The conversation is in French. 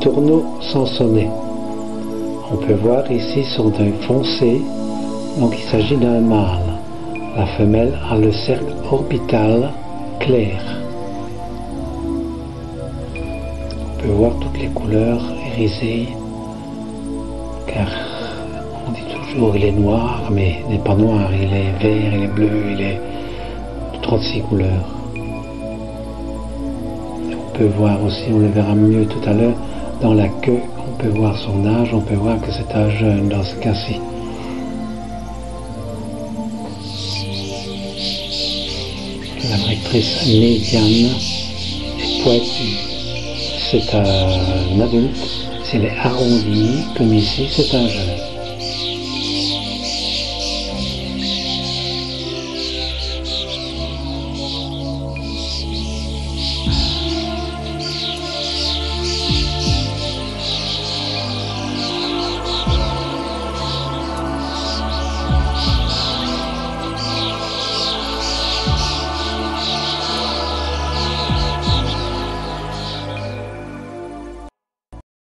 tourneaux sansonnets. On peut voir ici son œil foncé, donc il s'agit d'un mâle. La femelle a le cercle orbital clair. On peut voir toutes les couleurs irisées, car on dit toujours il est noir, mais il n'est pas noir, il est vert, il est bleu, il est de 36 couleurs. On peut voir aussi, on le verra mieux tout à l'heure, dans la queue, on peut voir son âge, on peut voir que c'est un jeune dans ce cas-ci. La rectrice médiane est pointue. C'est un adulte. S'il est arrondi, comme ici, c'est un jeune.